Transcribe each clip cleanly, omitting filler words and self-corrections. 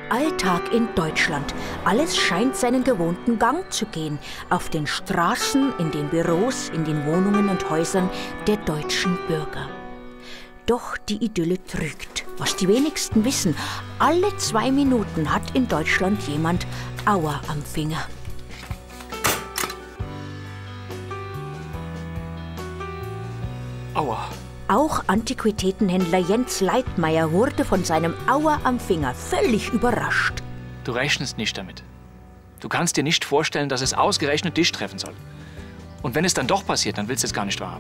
Alltag in Deutschland. Alles scheint seinen gewohnten Gang zu gehen. Auf den Straßen, in den Büros, in den Wohnungen und Häusern der deutschen Bürger. Doch die Idylle trügt. Was die wenigsten wissen, alle 2 Minuten hat in Deutschland jemand Aua am Finger. Aua. Auch Antiquitätenhändler Jens Leitmayr wurde von seinem Aua am Finger völlig überrascht. Du rechnest nicht damit. Du kannst dir nicht vorstellen, dass es ausgerechnet dich treffen soll. Und wenn es dann doch passiert, dann willst du es gar nicht wahrhaben.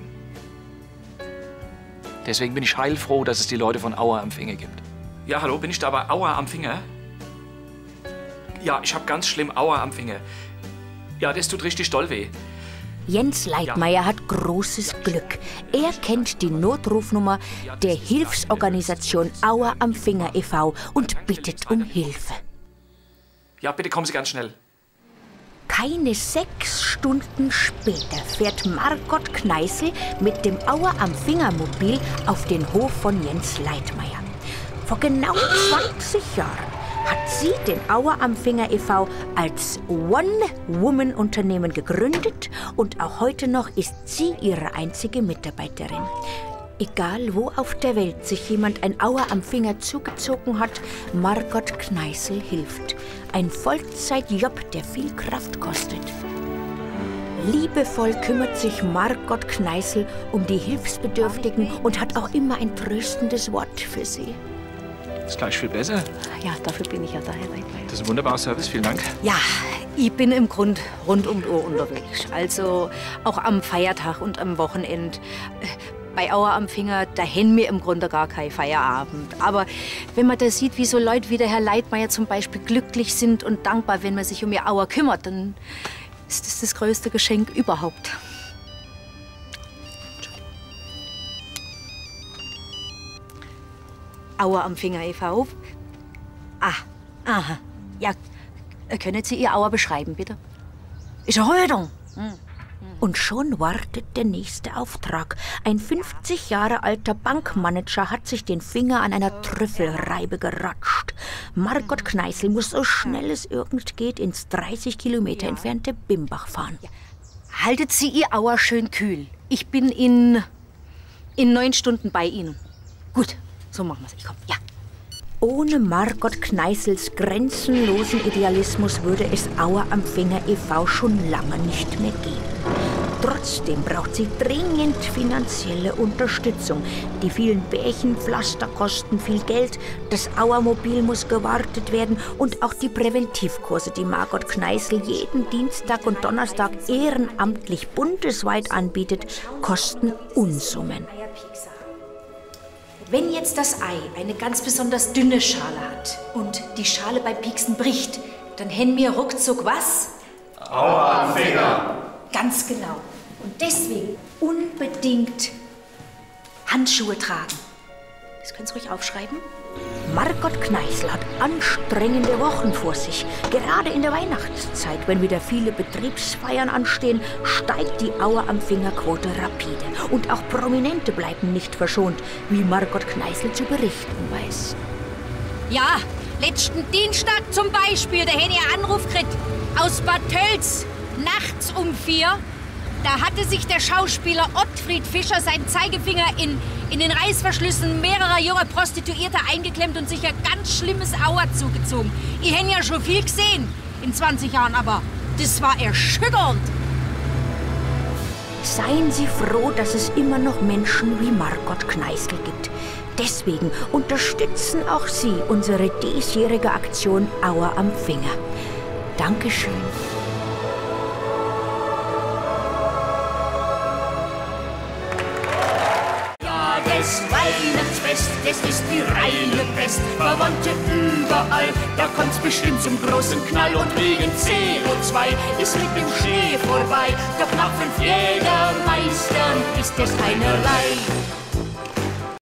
Deswegen bin ich heilfroh, dass es die Leute von Aua am Finger gibt. Ja, hallo, bin ich da bei Aua am Finger? Ja, ich habe ganz schlimm Aua am Finger. Ja, das tut richtig doll weh. Jens Leitmayr hat großes Glück. Er kennt die Notrufnummer der Hilfsorganisation Aua am Finger e.V. und bittet um Hilfe. Ja, bitte kommen Sie ganz schnell. Keine 6 Stunden später fährt Margot Kneißl mit dem Aua am Finger Mobil auf den Hof von Jens Leitmayr. Vor genau 20 Jahren hat sie den Aua am Finger e.V. als One-Woman-Unternehmen gegründet und auch heute noch ist sie ihre einzige Mitarbeiterin. Egal wo auf der Welt sich jemand ein Aua am Finger zugezogen hat, Margot Kneißl hilft. Ein Vollzeitjob, der viel Kraft kostet. Liebevoll kümmert sich Margot Kneißl um die Hilfsbedürftigen und hat auch immer ein tröstendes Wort für sie. Ist gleich viel besser. Ja, dafür bin ich ja da, Herr Leitmayr. Das ist ein wunderbarer Service, vielen Dank. Ja, ich bin im Grund rund um die Uhr unterwegs. Also auch am Feiertag und am Wochenende. Bei Aua am Finger, da haben wir im Grunde gar keinen Feierabend. Aber wenn man da sieht, wie so Leute wie der Herr Leitmayr zum Beispiel glücklich sind und dankbar, wenn man sich um ihr Aua kümmert, dann ist das das größte Geschenk überhaupt. Aua am Finger e.V. Aha. Ja, können Sie Ihr Aua beschreiben, bitte? Ist eine Rötung. Und schon wartet der nächste Auftrag. Ein 50 Jahre alter Bankmanager hat sich den Finger an einer Trüffelreibe geratscht. Margot Kneißl muss so schnell es irgend geht ins 30 Kilometer entfernte Bimbach fahren. Haltet Sie Ihr Aua schön kühl. Ich bin in 9 Stunden bei Ihnen. Gut, so machen wir es. Ich komme, ja. Ohne Margot Kneißls grenzenlosen Idealismus würde es Aua am Finger e.V. schon lange nicht mehr geben. Trotzdem braucht sie dringend finanzielle Unterstützung. Die vielen Bärchenpflaster kosten viel Geld, das Auermobil muss gewartet werden und auch die Präventivkurse, die Margot Kneißl jeden Dienstag und Donnerstag ehrenamtlich bundesweit anbietet, kosten Unsummen. Wenn jetzt das Ei eine ganz besonders dünne Schale hat und die Schale bei Pieksen bricht, dann hätten wir ruckzuck was? Aua am Finger! Ganz genau. Und deswegen unbedingt Handschuhe tragen. Das können Sie ruhig aufschreiben. Margot Kneißl hat anstrengende Wochen vor sich. Gerade in der Weihnachtszeit, wenn wieder viele Betriebsfeiern anstehen, steigt die Aua am Fingerquote rapide. Und auch Prominente bleiben nicht verschont, wie Margot Kneißl zu berichten weiß. Ja, letzten Dienstag zum Beispiel, da hätte ich einen Anruf gekriegt aus Bad Tölz, nachts um 4. Da hatte sich der Schauspieler Ottfried Fischer seinen Zeigefinger in den Reißverschlüssen mehrerer junger Prostituierter eingeklemmt und sich ein ganz schlimmes Aua zugezogen. Ich hätte ja schon viel gesehen in 20 Jahren, aber das war erschütternd. Seien Sie froh, dass es immer noch Menschen wie Margot Kneißl gibt. Deswegen unterstützen auch Sie unsere diesjährige Aktion Aua am Finger. Dankeschön. Das Weihnachtsfest, das ist die reine Pest. Verwandte überall, da kommt's bestimmt zum großen Knall. Und wegen CO2 ist mit dem Schnee vorbei. Doch nach 5 Jägermeistern ist das einerlei.